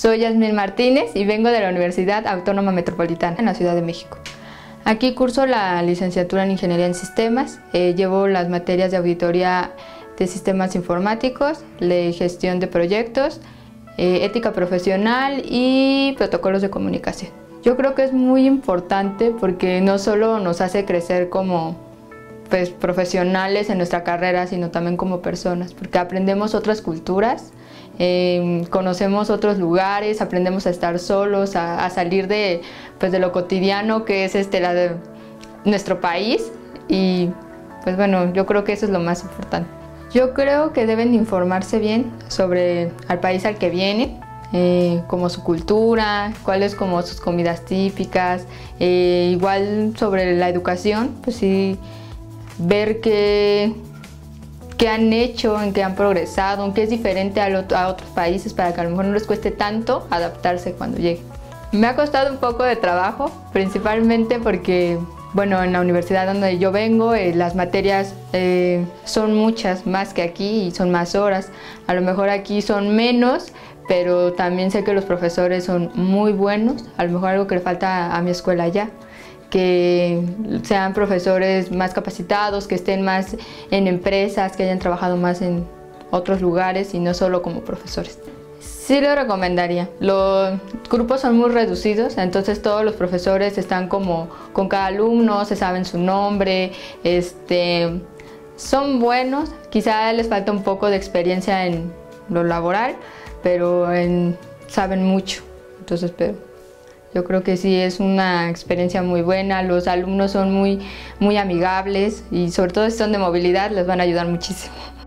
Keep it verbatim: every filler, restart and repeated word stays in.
Soy Yasmín Martínez y vengo de la Universidad Autónoma Metropolitana en la Ciudad de México. Aquí curso la licenciatura en Ingeniería en Sistemas, eh, llevo las materias de auditoría de sistemas informáticos, de gestión de proyectos, eh, ética profesional y protocolos de comunicación. Yo creo que es muy importante porque no solo nos hace crecer como pues, profesionales en nuestra carrera, sino también como personas, porque aprendemos otras culturas, eh, conocemos otros lugares, aprendemos a estar solos, a, a salir de, pues, de lo cotidiano que es este, la de nuestro país y pues bueno, yo creo que eso es lo más importante. Yo creo que deben informarse bien sobre el país al que vienen, eh, como su cultura, cuáles como sus comidas típicas, eh, igual sobre la educación, pues sí, ver qué, qué han hecho, en qué han progresado, en qué es diferente a, lo, a otros países para que a lo mejor no les cueste tanto adaptarse cuando lleguen. Me ha costado un poco de trabajo, principalmente porque bueno, en la universidad donde yo vengo, eh, las materias eh, son muchas más que aquí y son más horas. A lo mejor aquí son menos, pero también sé que los profesores son muy buenos. A lo mejor algo que le falta a mi escuela allá, que sean profesores más capacitados, que estén más en empresas, que hayan trabajado más en otros lugares y no solo como profesores. Sí lo recomendaría. Los grupos son muy reducidos, entonces todos los profesores están como con cada alumno, se saben su nombre, este, son buenos, quizá les falta un poco de experiencia en lo laboral, pero en, saben mucho, entonces pero yo creo que sí es una experiencia muy buena, los alumnos son muy, muy amigables y sobre todo si son de movilidad les van a ayudar muchísimo.